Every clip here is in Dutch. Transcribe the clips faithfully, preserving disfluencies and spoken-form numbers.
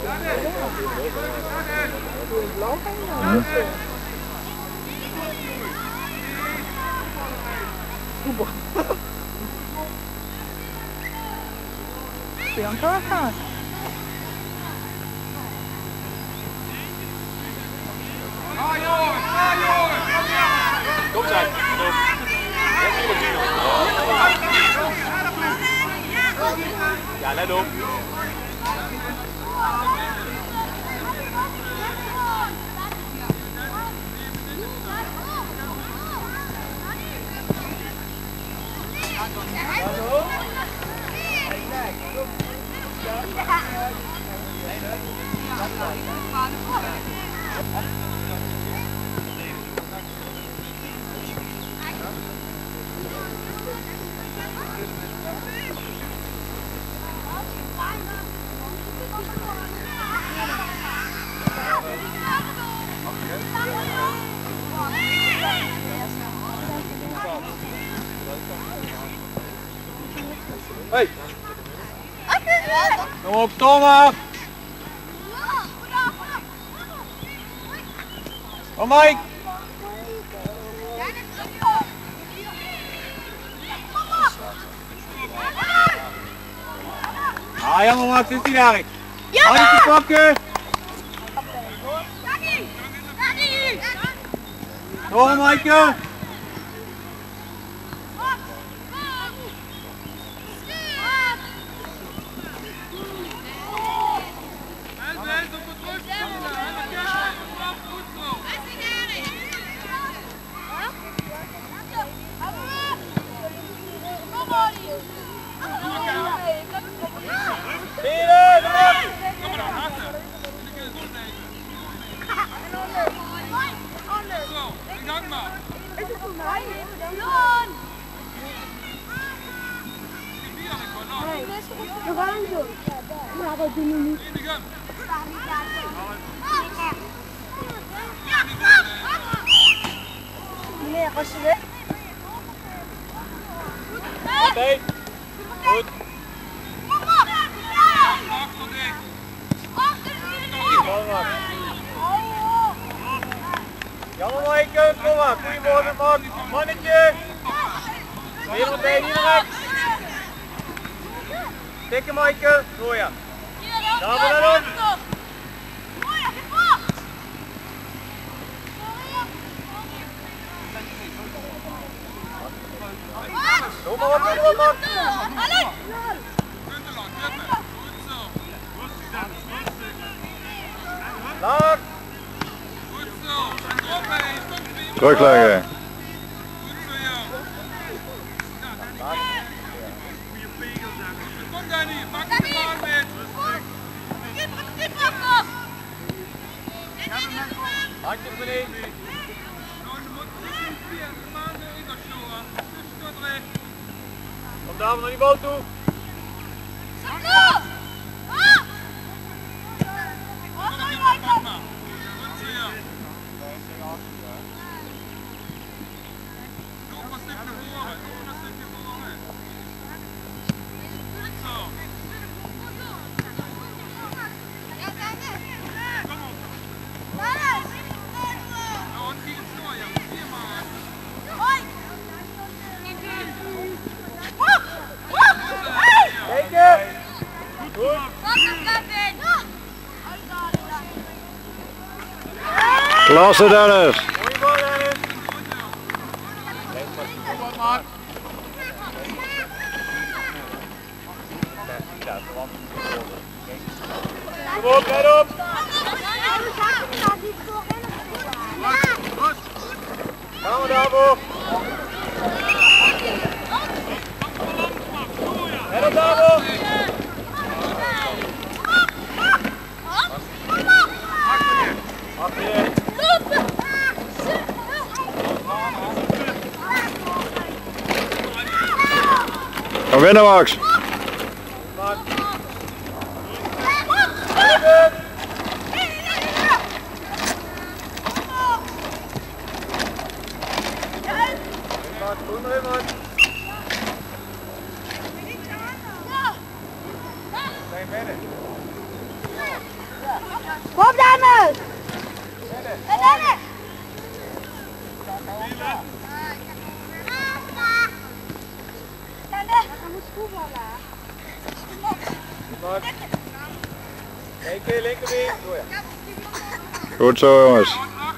Bianca gaat. Ga jongens, ga jongens! Kom zijn, kom. Ja, let op. Hey! Kom op, Thomas! Kom Mike! Ah, jammer Max, is die daar? Handje pakken! Door Maaike! We gaan hem doen. Maar dat doen we niet. Meneer, als je weg. Oké. Goed. Jammer Maaike, kom maar. Goedemorgen man. Mannetje. Hier meteen, hier rechts. Dikke Maaike, door ja. Daar maar dan op. Doe maar wat, doe maar wat. Laag. Terugleggen. Kom Danny, pak de bal met. Handjes beneden. Kom daar naar die boot toe. Klasse Dennis! Goeie bal Dennis! Kom op, let op! Gaan we daarvoor! Let op daarvoor! Achter je! Kom winnen Max! Kom Dennis! En Dennis! Dennis! We gaan voetballen. Eén keer linkerbeen. Oh ja. Goed zo jongens.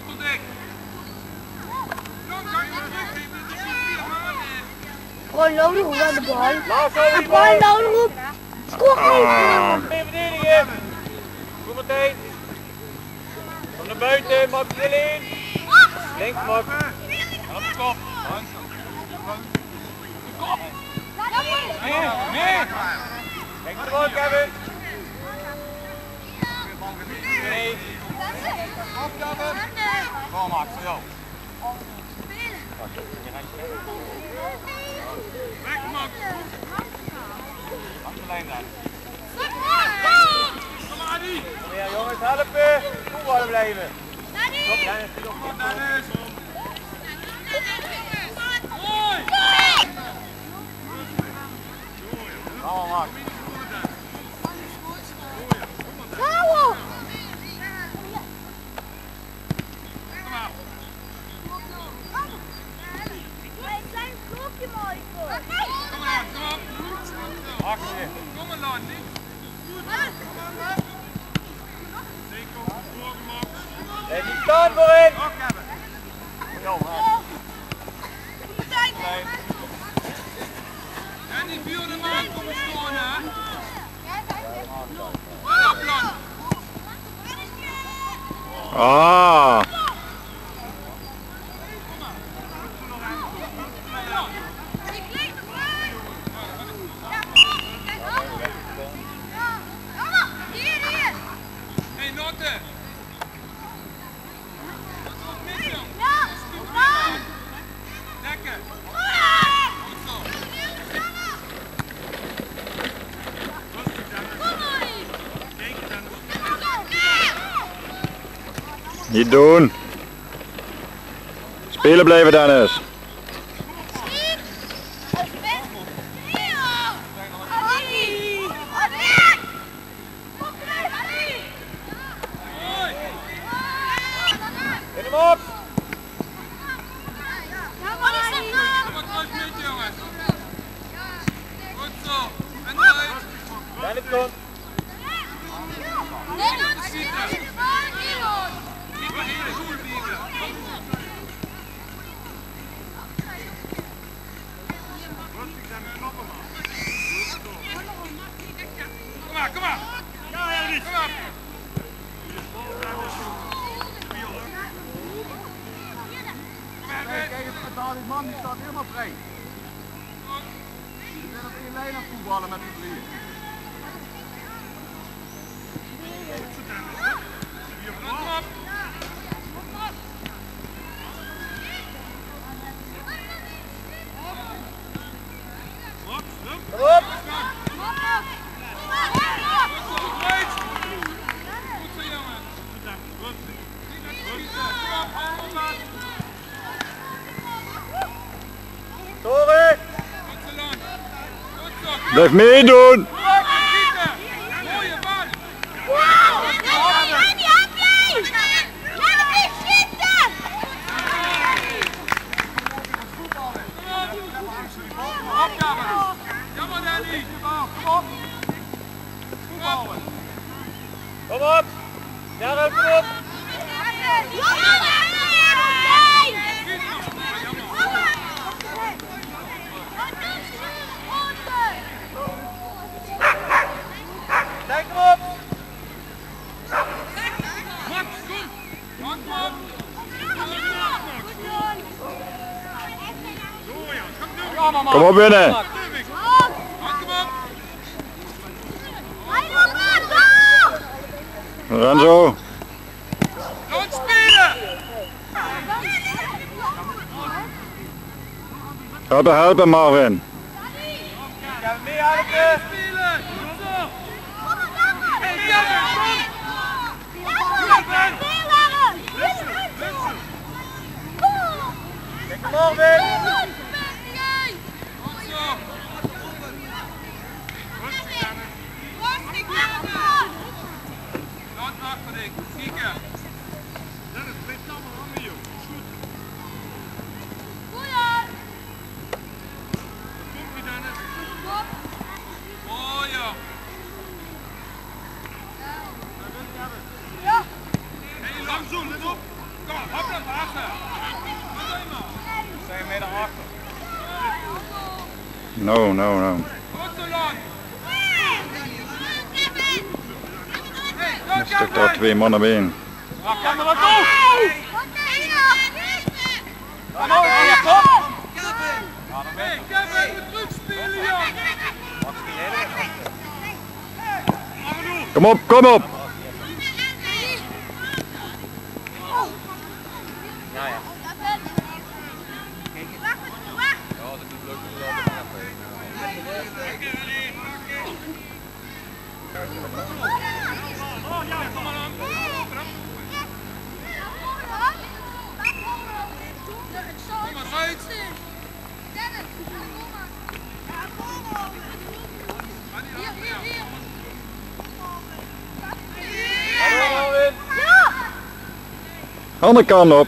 Gewoon nodig op aan de bal. Laat zo En die bal bal. nodig op. Score Ah. Meer verdedigen. Kom meteen. Kom naar buiten, Max erin. Links Max. En op de kop. Meer, meer. Kijk naar de bal, Kevin. Nee. Kom Max, voor jou. Weg Max. Langs de lijn daar. Kom maar Adi. Kom hier jongens, helpen. Voetballen blijven. Kom Dennis, kom Dennis. Kom Max. Bravo! Een klein klokje mooi voor. Kom maar, kom op. Max weer. Kom maar, Lon. Hey, die staan voorin. Ook hebben. Jo, hè. Nee. En die vierde man komt staan, hè. Op, Lon. Ah. Hey, Notte. Dat is ook mis, jong. Lekker. Goed zo. Niet doen. Spelen blijven Dennis. Zet hem op. Kom maar terug met, jongens. Goed zo. En eruit. Dennis komt. Niet maar heel goed blijven. Kom maar, kom maar. Kom maar. Kijk eens, die man die staat helemaal vrij. Je bent op één lijn aan het voetballen met die drieën. Kom op. Kom op. Goed zo, jongens. Niet naar schieten. Kom op, handen maar. Toren. Goed zo, Lon. Goed zo. Blijf meedoen. Schieten. Mooie bal. Opgaven. Jammer, Danny. Kom op. Voetballen. Kom op. Daar kom op. Kijk hem op. Max, kom. Max, Max. Kom op binnen. Max, kom op. Renzo. Laat spelen. Helpen, helpen Marvin. Ja, meer helpen. Spelen. Goed zo. Hey, Kevin, kom. Kijk hem Marvin. Goed zo. Laat Henrik, kieken. Dennis, blijf nou maar hangen, joh. Goed. Goeie! Komt ie, Dennis. Oh ja. Ja! Hé, langzaam, let op. Kom, hop naar achter. Wat doe je maar? Zijn mee naar achter. No, no, no. Goed zo lang. Hey, go, Dan stuk daar twee mannen bij in. Wacht, kan er wat toe! Kom op, ja, kom! Hey, Kevin, moet terug spelen, joh. Kom op, kom op! Ja, ja. Ja, dat doet leuk. Oh ja, kom maar aan. Kom maar uit. Hallo, Alwin. Andere kant op.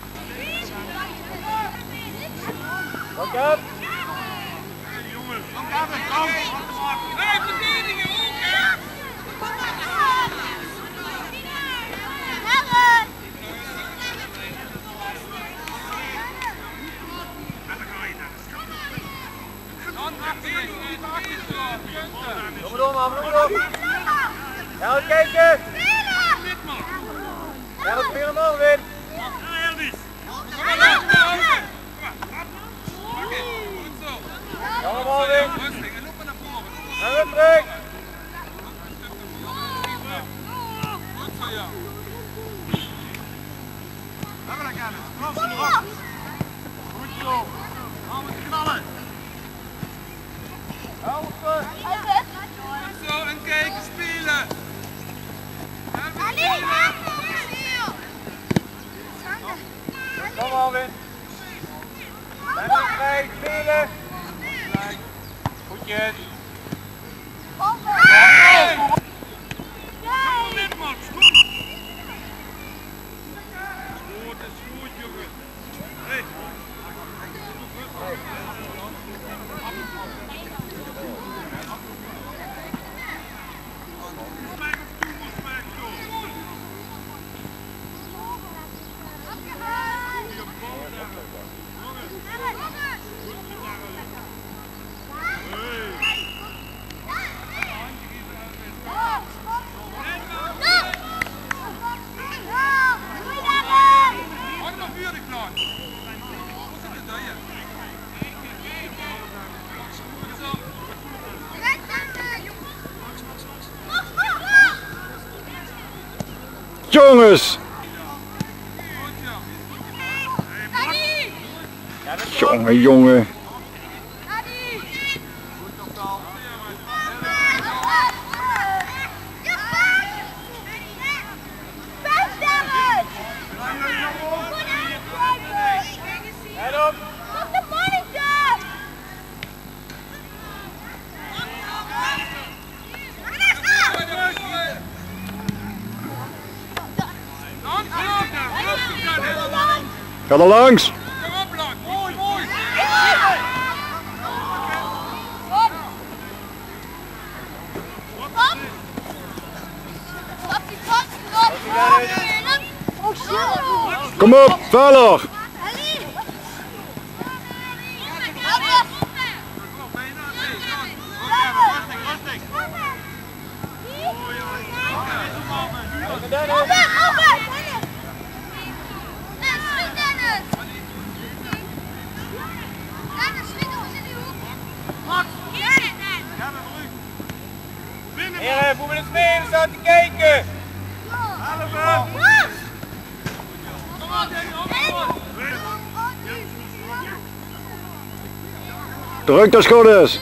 Kom, Kevin. Hey, verdedigen ook, hè. Dan achterin, niet achteraan. Punten. Kom maar door, man, kom maar door. Ja, wat kijken. Dit man. Ja, wat spelen we, Alwin? Ja, Elvis. Kom maar door, kom maar door. Kom maar. Pak het. Goed zo. Ja, Alwin. Rustig, en loop maar naar voren. En weer terug. Goed zo, ja. Hebben we dat, Kevin? Kom zo erop. Goed zo. Gaan we knallen. Helpen. Goed zo, en kijken, spelen. Kom, Alwin. En weer vrij, spelen. Goedjes. Kom dit, man. Goed, dat is goed, jongen. Hey. Hang nog vuur klaar. Hoe zit het daar, ja? Goed zo. Jongens! Goed, ja. Ja, dat is Jongen, jongen. Head op. Dan, klaar daar. Rustig daar, hè. Ga er langs. Kom op, Lang. Mooi, mooi. Kom op, verder. Kom, bijna. Nee, dan. Rustig, rustig. Oh, ja. Kom maar, Dennis. Heren, hoe we het spelen staan te kijken. Helpen. Kom aan, Danny. Op, op. Druk dat goed is.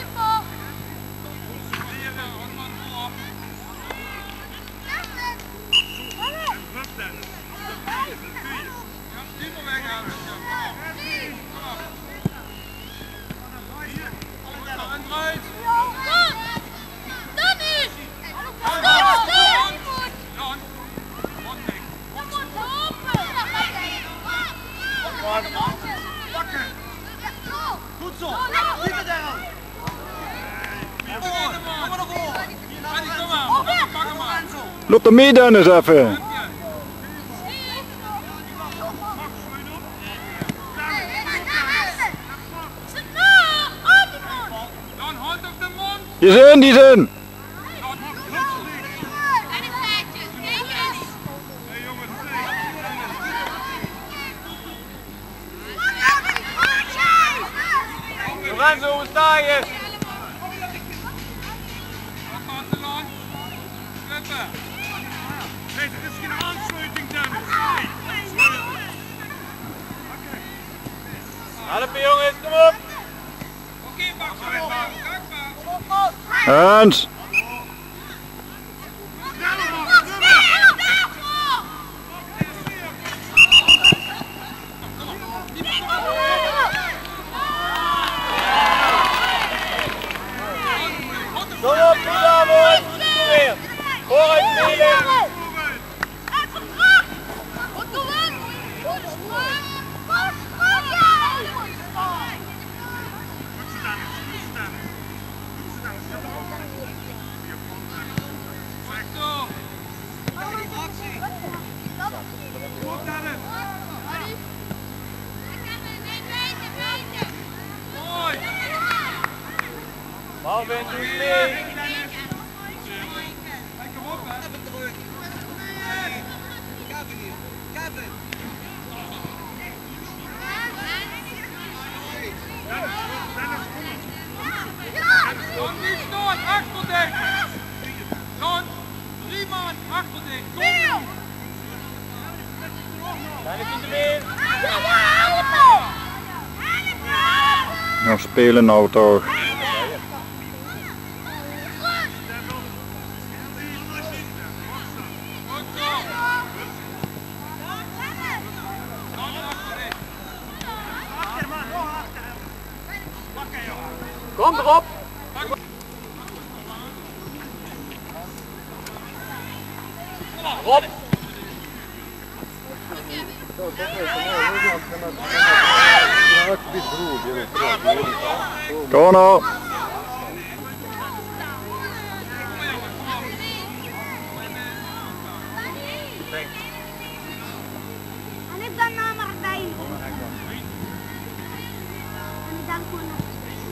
Loop er mee Dennis even. Dan hand op de mond. Die is in, die is in. Lorenzo, hoe sta je? Wat gaat er aan? Klippen. Nee, dit is geen aansluiting, Dennis. Helpen jongens, kom op! Oké, pak zo op. Kijk maar. Hans. Kom op, Pieter, mooi! Weer! Vooruit spelen! Marvin, doe mee! Kom niet staan, achter dich! Ron, drie man achter dich, kom nu! Zijn er niet meer? Nou spelen nou toch. Goed zo! Dan achter dich! Kom erop! Rob! Kom nou. En ik dan nou maar bij. En dan gewoon naar.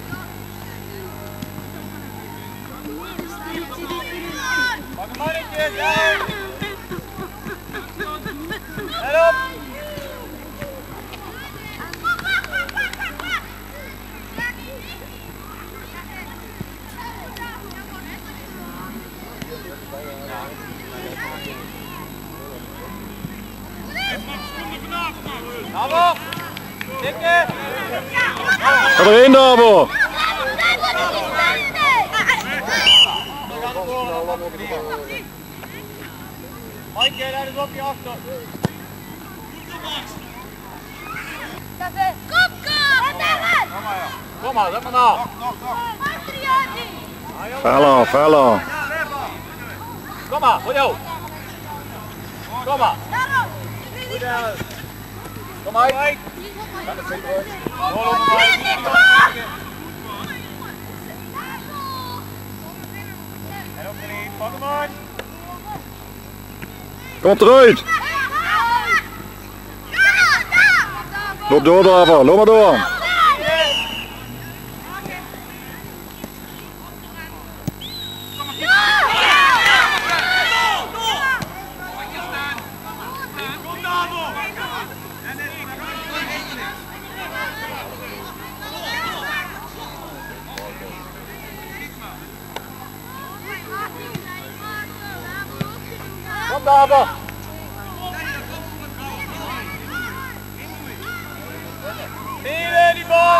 Pak een mannetje, ja! Let op! Bravo! Zitten! Ga erin Davo. Maaike, daar is op je achter. Kom, kom! Kom maar, zet maar nou. Fella, fella. Kom maar, voor jou. Kom maar. Goed, Alice. Kom uit. Ga de vinger uit. Rol op de en op de lijn, pak hem uit. Komt eruit. Loop door Davo, loop maar door. Kom Davo. Spelen die bal.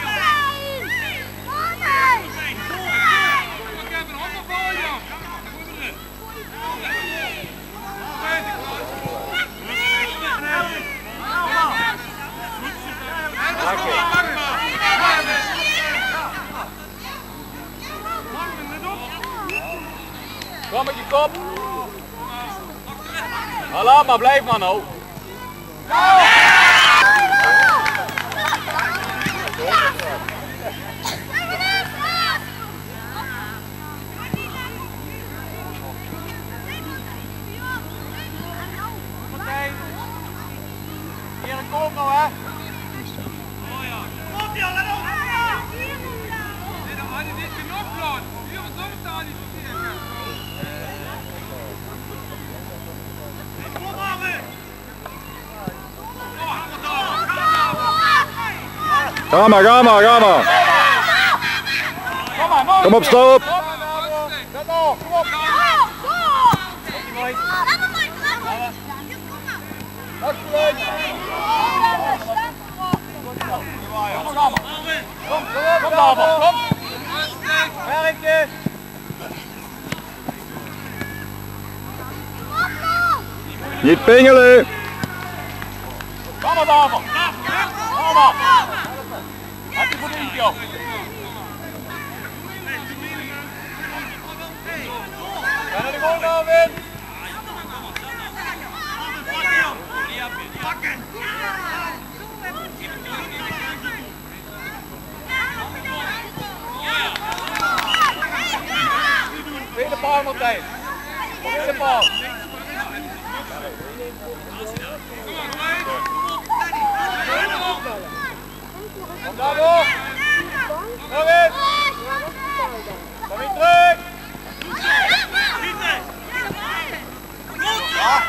Kom met je kop. Nou, laat maar, blijf maar nou. op nou hè. Nee, da hatte nicht genug Platz. Wir versuchen da nicht zu sehen. Ga maar, ga maar, ga maar. Kom maar, mooi. Kom op, sta op. Zet nog, kom op. Dat is leuk. Kom, kom, kom, kom daar, kom. Werkje. Niet pingelen. Kom maar, dames. Kom maar. Heb je goed in, joh. Ga naar de goal, David. Tweede paal, Martijn. Tweede paal. Kom daar door. Nog eens. Kom weer terug. Ja.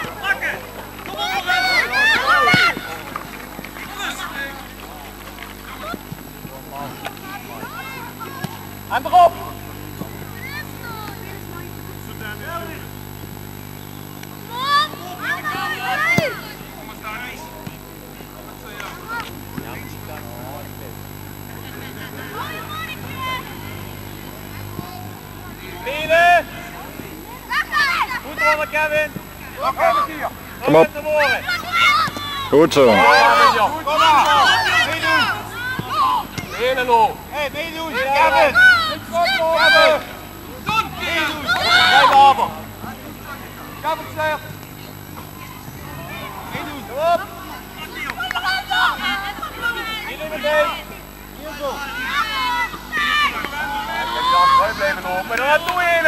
En erop. Bieden. Goed rollen, Kevin. Kom op. Goed zo. Kom maar. Meedoen. Hele loop. Hé, meedoen. Kevin. Kevin. Meedoen. Kijk over. Kevin zegt. Meedoen. Kom op. Hier meteen. Hier zo. Ik heb je achteruit blijven lopen. Maar dan naartoe heen.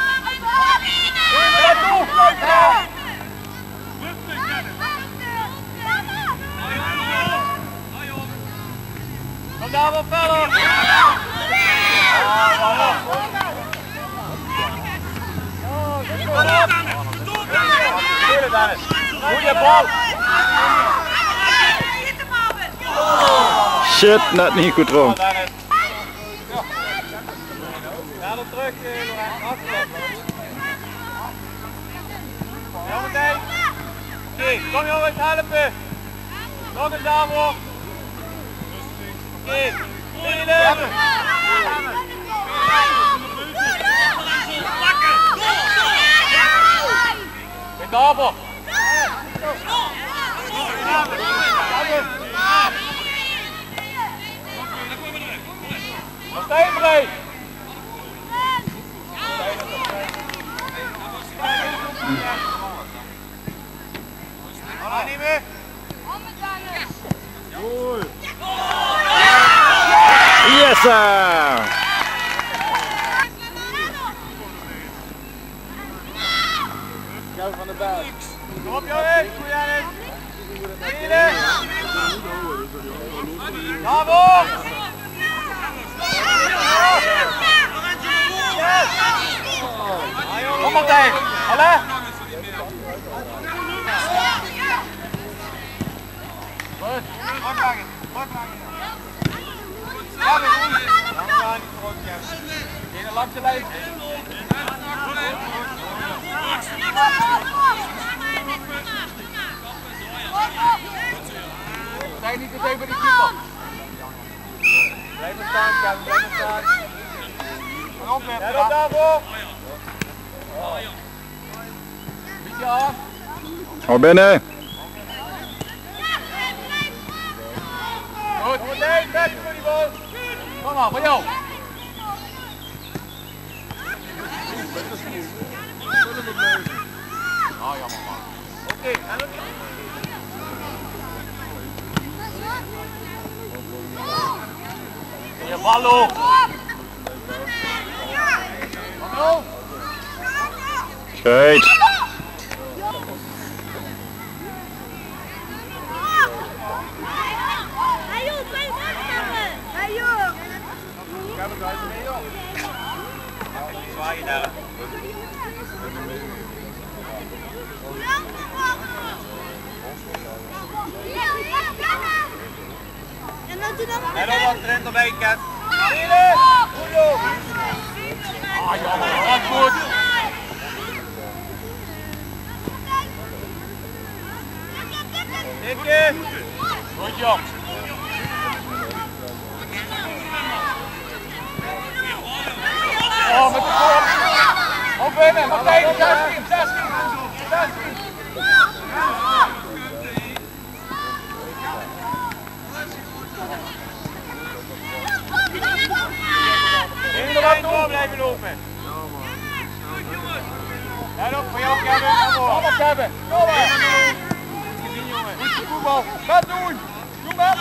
Naartoe. Kom daar wat verder. Goeie bal. Shit, net niet goed rond. Ga er terug, Lorenz. Ja, meteen. Oké, kom jongens, helpen. Nog eens daarvoor. Oké, spelen. Weer daarvoor. Martijn breed. Hallo, niet meer. Yes sir. Van de buik. Kom op jongens, goed Janis. Spelen. Bravo. Kom Martijn. Hallo. Goed. Teruglagen. Teruglagen. Ja, we doen het. Dan gaan we niet terug, Kevin. Eén langs de lijn. Zijn niet te veel bij de keeper. Blijf staan, Kevin. Blijf staan. Kom op, Jij loopt daarvoor. Beetje aan. Hou binnen. Goed, meteen, weg voor die bal. Kom maar, voor jou. Oh, jammer man. Oké, okay, en dan... Je ballo. Hallo. Great. Kevin, ga je mee joh? Zwaai je daar. En dan wat erin erbij, Kev. Vierde! Goed joh! Ah jammer, dat goed! Dikke! Goed joh! Oh, met de kop! Op binnen, Martijn, zestien, zestien, zestien! In de wat door blijven lopen! Ja, nog voor jou, Kevin! Kom maar, Kevin! Kom maar! Gezien, jongen! Goed voetbal! Wat doen! Doe maar!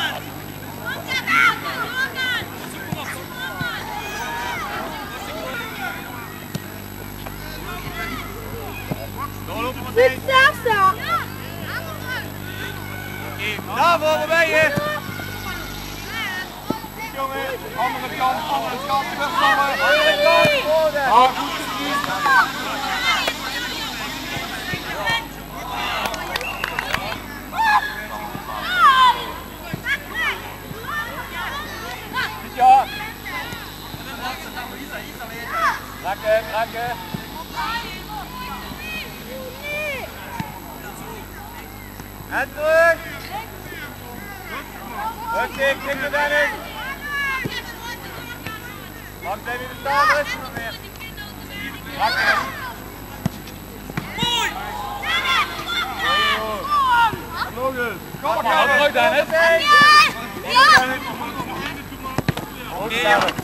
Doorlopen Martijn! Goed zelfs! Daarvoor, waar ben je? Jongen, andere kant, andere kant, terugvallen. Andere kant. Ah, goed gezien. Ja. Lekker, lekker. En terug. Rustig, kijk naar Dennis. Mag zijn in de staan, rustig nog meer. Lekker. Nog eens. Kom maar, Kevin. Goed, Dennis. Goed, Kevin.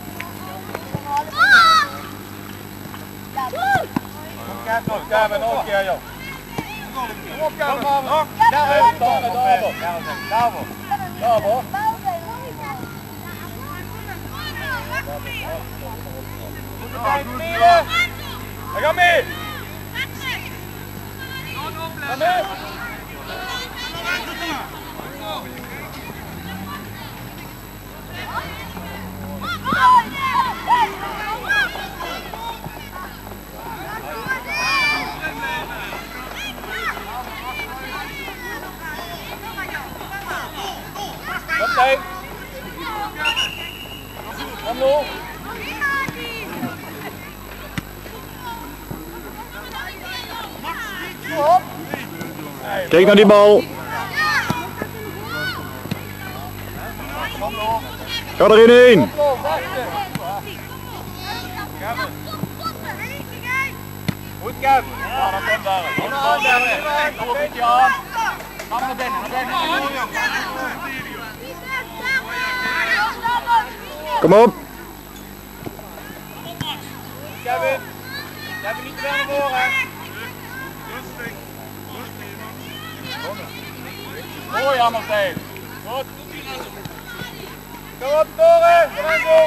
Kom, Kevin, nog, Kevin, nog een keer, joh. Kom op, Kevin. Nog. Kevin, daarvoor, daarvoor. Daarvoor. Daarvoor. Hij gaat mee! Ga mee! Kom mee! Kom nog! Kijk naar die bal. Ga erin heen. Goed, Kevin. Ja, dan komt daar. Kom maar, Kevin. Kom op, beetje aan. Ga naar binnen, naar binnen. Kom op. Kevin. Kevin, niet te ver naar voren. Mooi aan Martijn. Goed. Kom op, Toren. Kom maar, zo.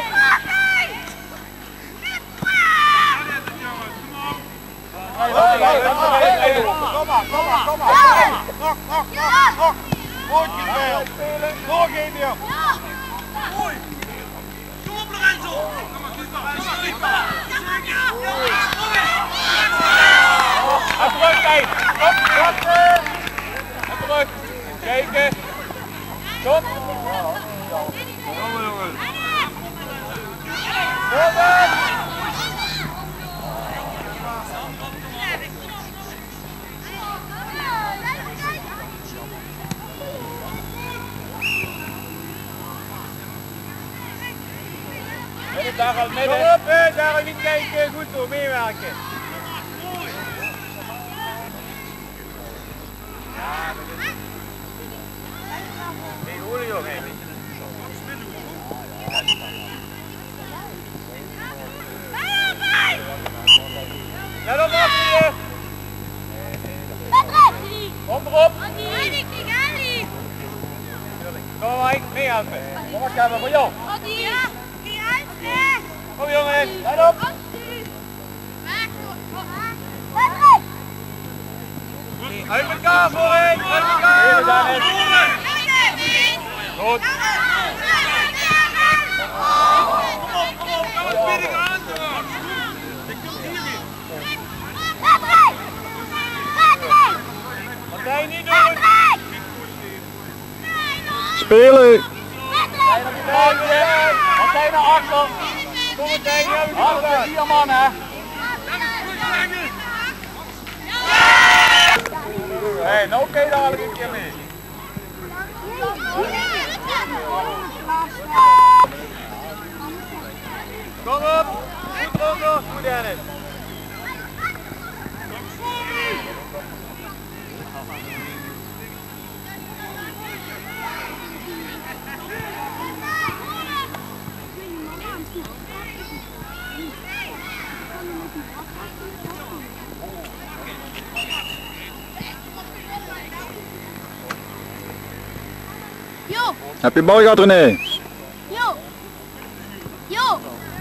Kom maar, kom maar, kom maar. Nog, nog, nog, nog. Goed gespeeld. Nog één keer. Mooi. Kom op, Lorenzo. Kom maar, Kiesbach. Kom maar, Kiesbach. Terug, Kijk. Kom, terug. Terug. Kijken. Stop. Kom, jongen. Kom, daar al midden. Kom op, hè. Daar al niet kijken. Goed zo, meewerken. Ja, dat is... Nee, hoor je ook eigenlijk. Let op, achter je. Kom erop. Kom maar, Mike, meehelpen. Kom maar, Kevin, voor jou. Kom jongens, let op! Uit elkaar voorheen! Uit elkaar! Goed! Martijn, niet doen! Spelen! Martijn naar achter! Kom Martijn, achter, vier man hè! Hé, nou oké, daar haal ik een keer mee. Kom op! Goed ronden, goed Dennis! Jo! Heb je bal gehad, René? Jo! Jo!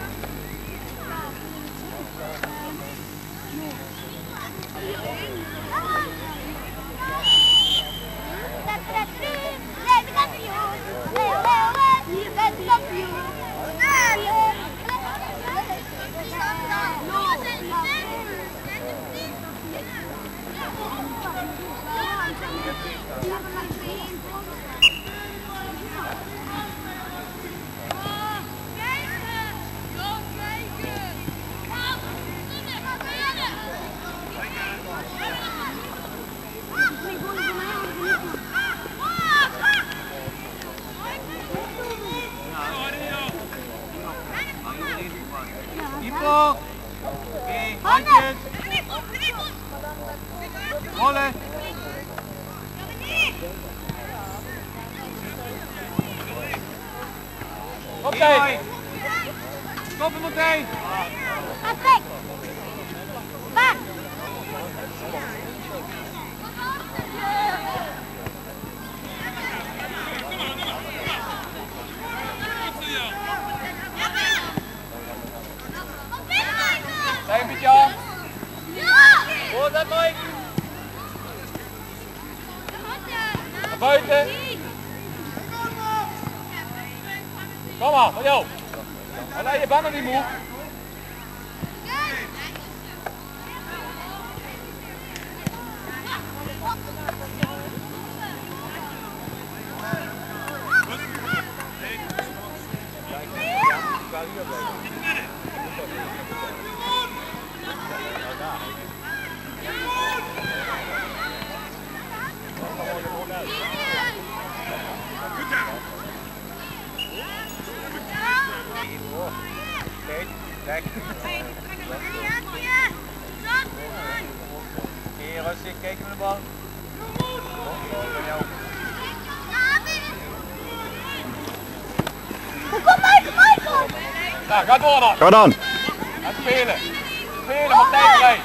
Ipo! Oké, handjes! Rollen! Oké! Stoppen Martijn! Ga trek! Baan! Kijk een beetje aan! Hoor dat Mike? Naar buiten! Kom maar, van jou! Alleen je bent nog niet moe! Kijk. Hier, rustig, kijk naar de bal. Kom Michael, Michael! Nou, ga door dan. Ga dan! En spelen. Spelen, Martijn erbij.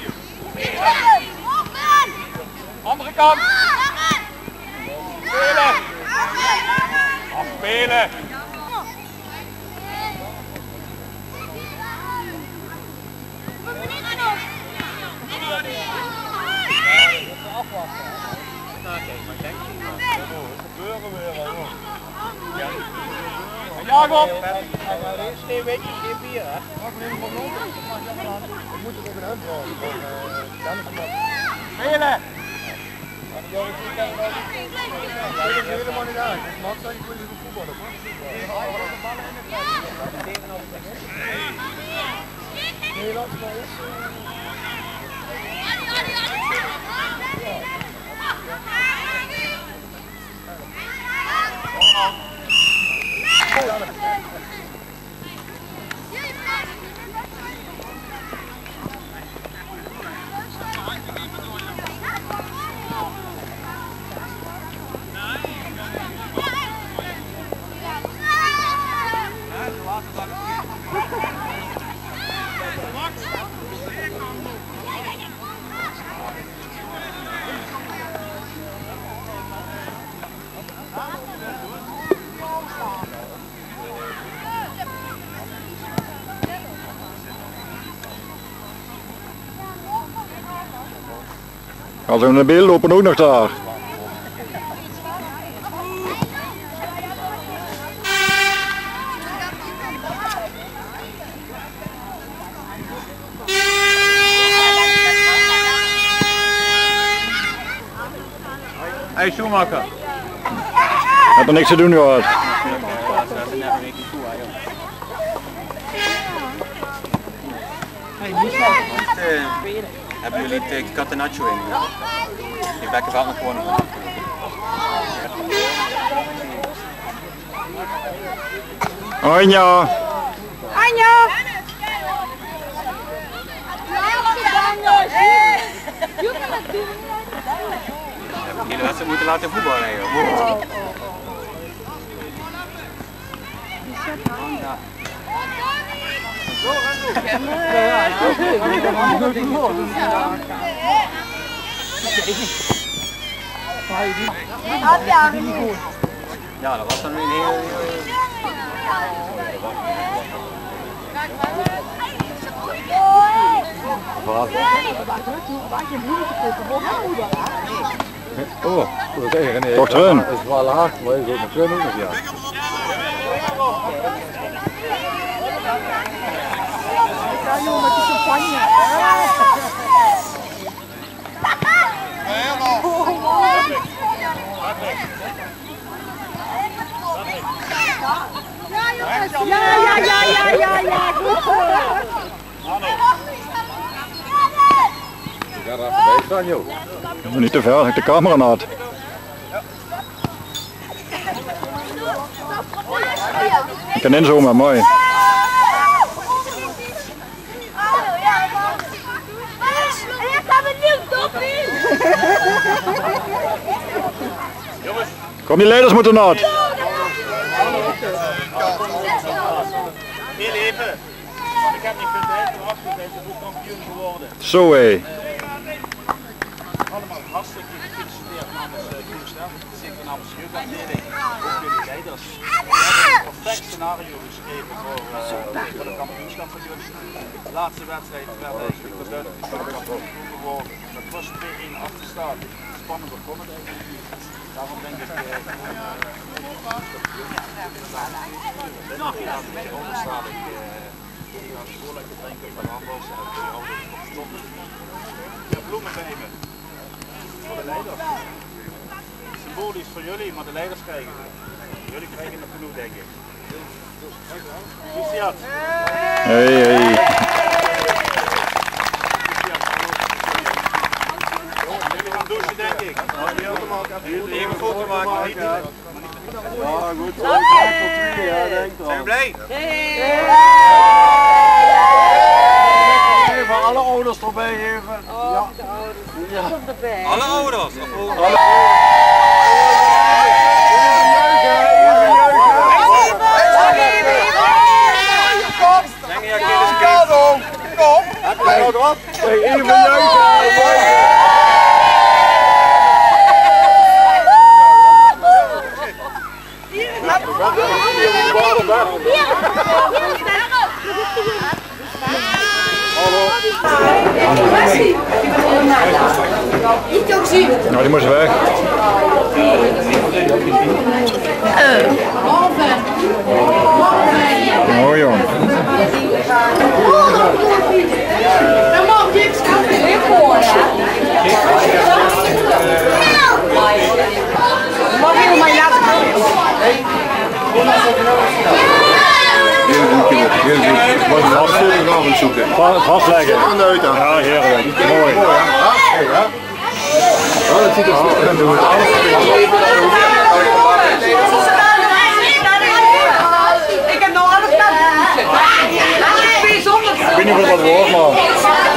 Andere kant. Spelen. Afspelen. Jacob! Twee weekjes, geen bier, hè? We moeten ook een hand houden. Spelen! Dat is helemaal niet uit. Man, zou je kunnen voetballen, hoor. Nederlands, maar is... Als we naar beeld lopen ook nog daar. Hey Schumacher. Heb er niks te doen gehad. Hebben jullie het catenaccio in? Die bekken wel nog gewoon nog. Anja! Anja! Hebben jullie wedstrijd moeten laten voetballen? Wow. Ja, dat was dan weer een heel... Oh, goed tegen. Nee, Toch erin. dat is wel laag, maar je zult nog kunnen ook nog, ja. Ja joh, met die champagne. Ja, ja, ja, ja, ja, ja, goed zo. Ik ga er even bij staan, joh. Niet te ver, ik de camera nat. Ik kan inzoomen, mooi. Kom, die leiders moeten nat. Heel even. Ik heb niet gezegd, maar afgezegd, ik ben kampioen geworden. Zo hé. Allemaal hartstikke gefeliciteerd namens Koerstel. Zeker namens jeugdafdeling. Ook jullie leiders. We hebben een perfect scenario geschreven voor, uh, voor de kampioenschap van jullie. De laatste wedstrijd werd eigenlijk beduidend kampioen geworden. Dat was twee-één af te staan. Spannend begonnen eigenlijk niet. Daarom denk ik... Uh, lekker drinken van handels en dan kun je altijd stoppen. Ik heb bloemen nemen voor de leiders. Symbolisch voor jullie, maar de leiders krijgen het. Jullie krijgen het genoeg, denk ik. Luciat. Hey, hey. Jullie gaan douchen, denk ik. Even een foto maken. Ja, goed. Ja, denk Zijn we blij? Even alle ouders erbij even. Ja. Ja. Alle ouders? Of alle... Denk je, Kom! Kom! Heb je nog wat? Even juichen. Nou, die moest weg. Mooi jongen. Dan mag je het weer voor, Mag je nog maar laten komen? Vastleggen. Ja, heerlijk. Mooi. Ja, dat ziet er goed uit. Ik heb nog alles naar de Ik weet niet wat dat wordt, man.